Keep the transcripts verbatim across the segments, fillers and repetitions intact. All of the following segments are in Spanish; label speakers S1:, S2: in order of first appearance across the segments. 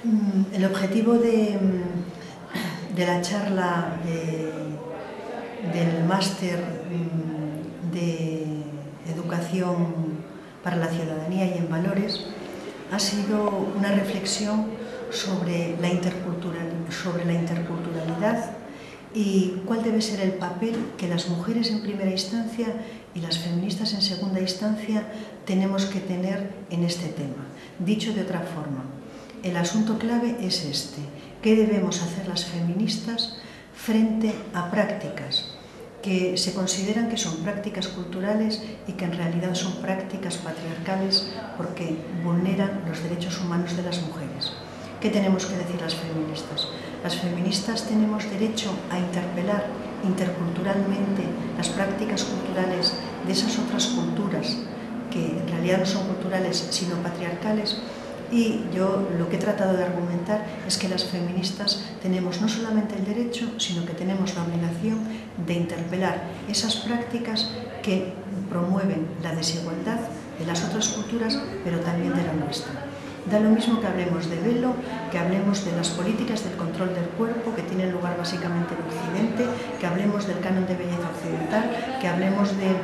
S1: El objetivo de, de la charla de, del máster de Educación para la Ciudadanía y en Valores ha sido una reflexión sobre la, intercultural, sobre la interculturalidad y cuál debe ser el papel que las mujeres en primera instancia y las feministas en segunda instancia tenemos que tener en este tema. Dicho de otra forma, el asunto clave es este: ¿qué debemos hacer las feministas frente a prácticas que se consideran que son prácticas culturales y que en realidad son prácticas patriarcales porque vulneran los derechos humanos de las mujeres? ¿Qué tenemos que decir las feministas? Las feministas tenemos derecho a interpelar interculturalmente las prácticas culturales de esas otras culturas que en realidad no son culturales sino patriarcales. Y yo lo que he tratado de argumentar es que las feministas tenemos no solamente el derecho, sino que tenemos la obligación de interpelar esas prácticas que promueven la desigualdad de las otras culturas, pero también de la nuestra. Da lo mismo que hablemos de velo, que hablemos de las políticas del control del cuerpo que tienen lugar básicamente en Occidente, que hablemos del canon de belleza occidental, que hablemos de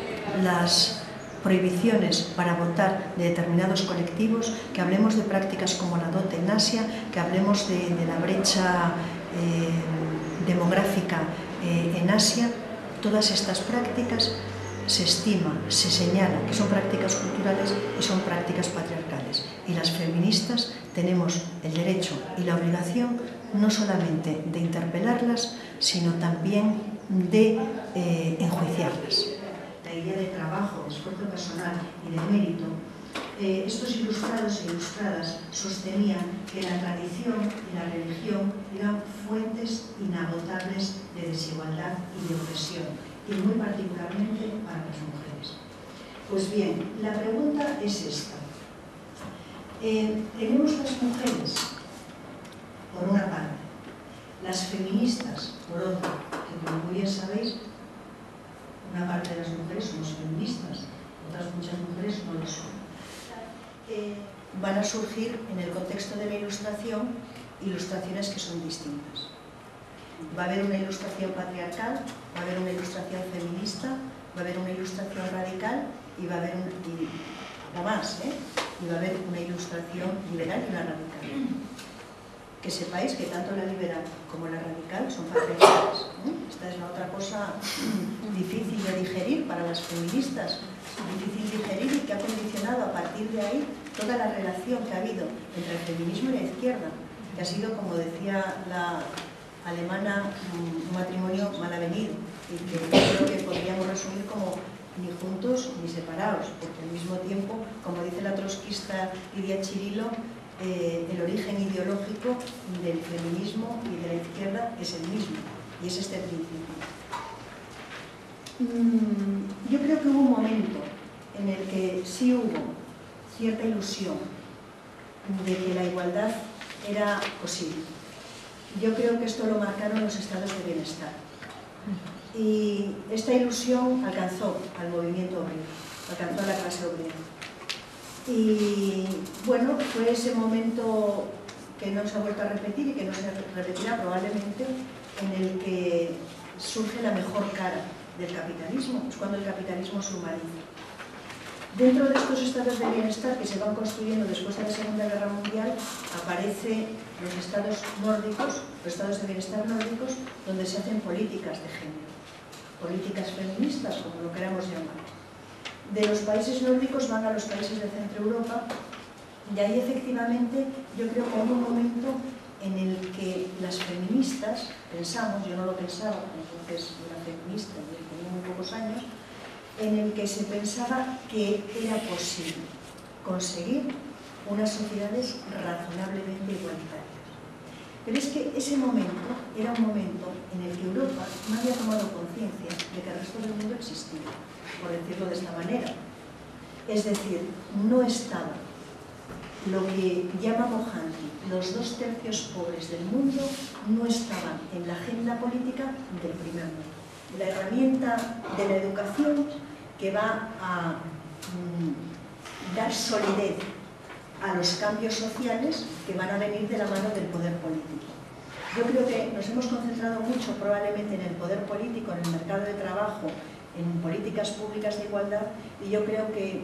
S1: las prohibiciones para votar de determinados colectivos, que hablemos de prácticas como la dote en Asia, que hablemos de, de la brecha eh, demográfica eh, en Asia. Todas estas prácticas se estima, se señala que son prácticas culturales y son prácticas patriarcales. Y las feministas tenemos el derecho y la obligación no solamente de interpelarlas, sino también de eh, enjuiciarlas. La idea de trabajo, de esfuerzo personal y de mérito, eh, estos ilustrados e ilustradas sostenían que la tradición y la religión eran fuentes inagotables de desigualdad y de opresión, y muy particularmente para las mujeres. Pues bien, la pregunta es esta. Eh, tenemos las mujeres, por una parte, las feministas, por otra, que como muy bien sabéis, una parte de las mujeres somos feministas, otras muchas mujeres no lo son. Eh, van a surgir en el contexto de la ilustración ilustraciones que son distintas. Va a haber una ilustración patriarcal, va a haber una ilustración feminista, va a haber una ilustración radical y va a haber un, y, algo más, ¿eh? y va a haber una ilustración liberal y una radical. Que sepáis que tanto la liberal como la radical son patriarcales. ¿eh? Esta es la otra cosa difícil de digerir para las feministas, difícil de digerir y que ha condicionado a partir de ahí toda la relación que ha habido entre el feminismo y la izquierda, que ha sido, como decía la alemana, un matrimonio mal avenido, y que creo que podríamos resumir como ni juntos ni separados, porque al mismo tiempo, como dice la trotskista Lidia Chirilo, eh, el origen ideológico del feminismo y de la izquierda es el mismo, y es este principio. Mm, yo creo que hubo un momento en el que sí hubo cierta ilusión de que la igualdad era posible. Yo creo que esto lo marcaron los estados de bienestar. Y esta ilusión alcanzó al movimiento obrero, alcanzó a la clase obrera. Y bueno, fue ese momento que no se ha vuelto a repetir y que no se repetirá probablemente, en el que surge la mejor cara del capitalismo, es cuando el capitalismo se humaniza. Dentro de estos estados de bienestar que se van construyendo después de la Segunda Guerra Mundial, aparecen los estados nórdicos, los estados de bienestar nórdicos, donde se hacen políticas de género, políticas feministas, como lo queramos llamar. De los países nórdicos van a los países de Centro Europa, y ahí efectivamente yo creo que hay un momento en el que las feministas pensamos, yo no lo pensaba, entonces yo era feminista y tenía muy pocos años, en el que se pensaba que era posible conseguir unas sociedades razonablemente igualitarias. Pero es que ese momento era un momento en el que Europa no había tomado conciencia de que el resto del mundo existía, por decirlo de esta manera. Es decir, no estaba lo que llama Mohanty, los dos tercios pobres del mundo, no estaban en la agenda política del primer mundo. La herramienta de la educación que va a mm, dar solidez a los cambios sociales que van a venir de la mano del poder político. Yo creo que nos hemos concentrado mucho probablemente en el poder político, en el mercado de trabajo, en políticas públicas de igualdad, y yo creo que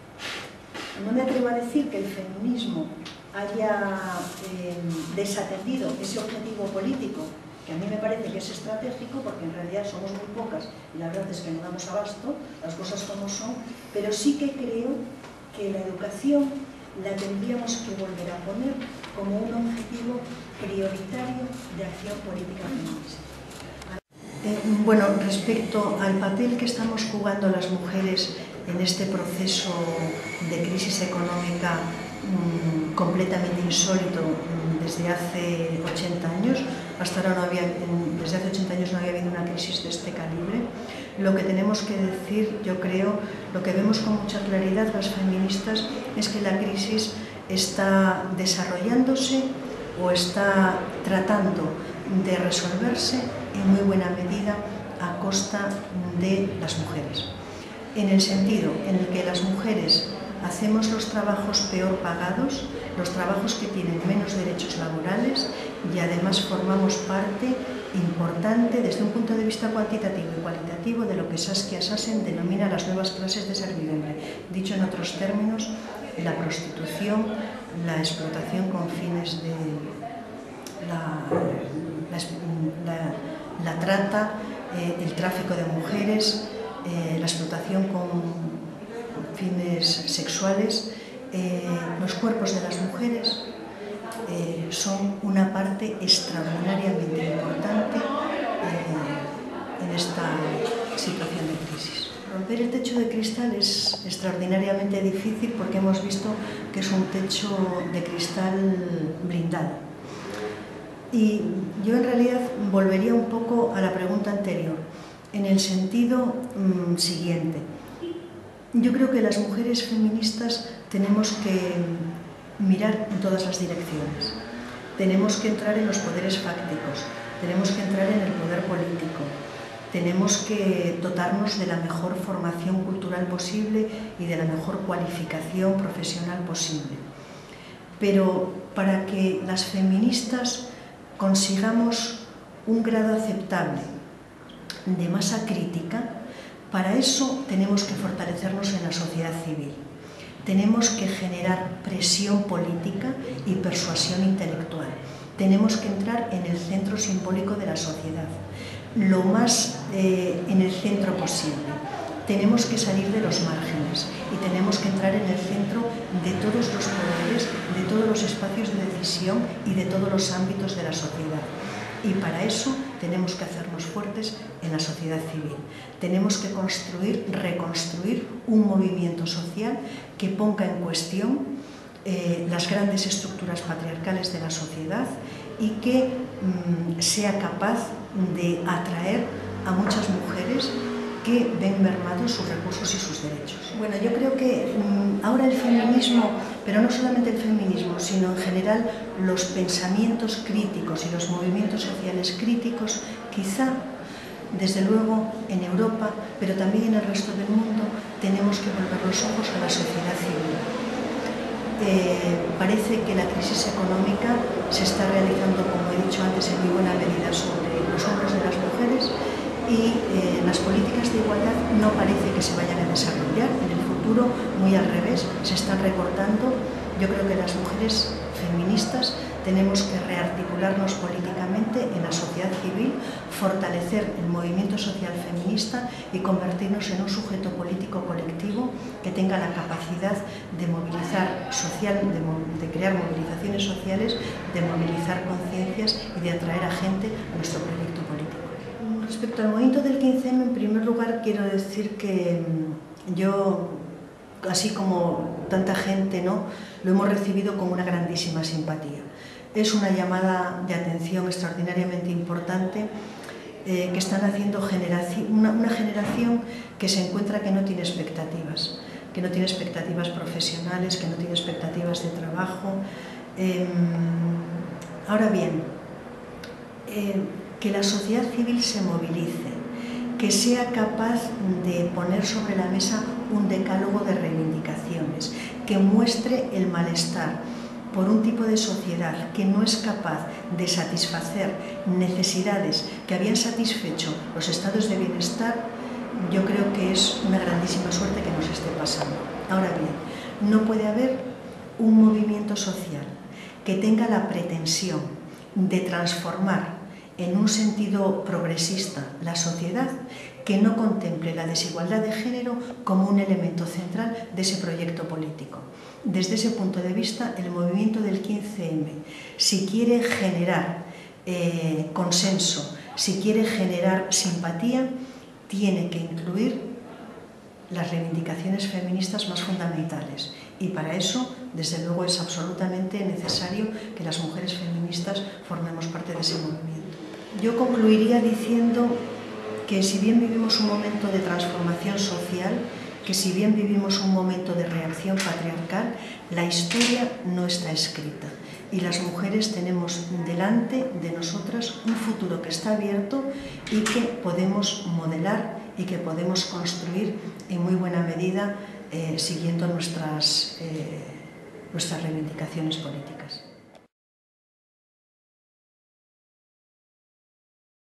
S1: no me atrevo a decir que el feminismo haya eh, desatendido ese objetivo político, que a mí me parece que es estratégico, porque en realidad somos muy pocas y la verdad es que no damos abasto, las cosas como son, pero sí que creo que la educación la tendríamos que volver a poner como un objetivo prioritario de acción política feminista. Eh, bueno, respecto al papel que estamos jugando las mujeres en este proceso de crisis económica mmm, completamente insólito mmm, desde hace ochenta años, hasta ahora no había, desde hace ochenta años no había habido una crisis de este calibre. Lo que tenemos que decir, yo creo, lo que vemos con mucha claridad las feministas, es que la crisis está desarrollándose o está tratando de resolverse en muy buena medida a costa de las mujeres. En el sentido en el que las mujeres hacemos los trabajos peor pagados, los trabajos que tienen menos derechos laborales, y además formamos parte importante desde un punto de vista cuantitativo y cualitativo de lo que Saskia Sassen denomina las nuevas clases de servidumbre. Dicho en otros términos, la prostitución, la explotación con fines de la, la, la, la trata, eh, el tráfico de mujeres, eh, la explotación con fines sexuales, eh, los cuerpos de las mujeres eh, son una parte extraordinariamente importante eh, en esta situación de crisis. Romper el techo de cristal es extraordinariamente difícil porque hemos visto que es un techo de cristal blindado. Y yo en realidad volvería un poco a la pregunta anterior, en el sentido mmm, siguiente. Yo creo que las mujeres feministas tenemos que mirar en todas las direcciones. Tenemos que entrar en los poderes fácticos, tenemos que entrar en el poder político, tenemos que dotarnos de la mejor formación cultural posible y de la mejor cualificación profesional posible. Pero para que las feministas consigamos un grado aceptable de masa crítica, para eso tenemos que fortalecernos en la sociedad civil. Tenemos que generar presión política y persuasión intelectual. Tenemos que entrar en el centro simbólico de la sociedad, lo más eh, en el centro posible. Tenemos que salir de los márgenes y tenemos que entrar en el centro de todos los poderes, de todos los espacios de decisión y de todos los ámbitos de la sociedad. Y para eso tenemos que hacernos fuertes en la sociedad civil. Tenemos que construir, reconstruir un movimiento social que ponga en cuestión eh, las grandes estructuras patriarcales de la sociedad y que mmm, sea capaz de atraer a muchas mujeres que ven mermados sus recursos y sus derechos. Bueno, yo creo que mmm, ahora el feminismo, pero no solamente el feminismo, sino en general los pensamientos críticos y los movimientos sociales críticos, quizá, desde luego, en Europa, pero también en el resto del mundo, tenemos que volver los ojos a la sociedad civil. Eh, parece que la crisis económica se está realizando, como he dicho antes, en muy buena medida sobre los hombros de las mujeres, y eh, las políticas de igualdad no parece que se vayan a desarrollar en el futuro, muy al revés, se están recortando. Yo creo que las mujeres feministas tenemos que rearticularnos políticamente en la sociedad civil, fortalecer el movimiento social feminista y convertirnos en un sujeto político colectivo que tenga la capacidad de movilizar social, de, de crear movilizaciones sociales, de movilizar conciencias y de atraer a gente a nuestro proyecto político. Respecto al movimiento del quince eme, en primer lugar quiero decir que yo, así como tanta gente, ¿no?, lo hemos recibido con una grandísima simpatía. Es una llamada de atención extraordinariamente importante eh, que están haciendo generación, una, una generación que se encuentra que no tiene expectativas, que no tiene expectativas profesionales, que no tiene expectativas de trabajo. Eh, ahora bien, eh, que la sociedad civil se movilice, que sea capaz de poner sobre la mesa un decálogo de reivindicaciones, que muestre el malestar por un tipo de sociedad que no es capaz de satisfacer necesidades que habían satisfecho los estados de bienestar, yo creo que es una grandísima suerte que nos esté pasando. Ahora bien, no puede haber un movimiento social que tenga la pretensión de transformar en un sentido progresista la sociedad que no contemple la desigualdad de género como un elemento central de ese proyecto político. Desde ese punto de vista, el movimiento del quince eme, si quiere generar eh, consenso, si quiere generar simpatía, tiene que incluir las reivindicaciones feministas más fundamentales. Y para eso, desde luego, es absolutamente necesario que las mujeres feministas formemos parte de ese movimiento. Yo concluiría diciendo que si bien vivimos un momento de transformación social, que si bien vivimos un momento de reacción patriarcal, la historia no está escrita. Y las mujeres tenemos delante de nosotras un futuro que está abierto y que podemos modelar y que podemos construir en muy buena medida eh, siguiendo nuestras, eh, nuestras reivindicaciones políticas.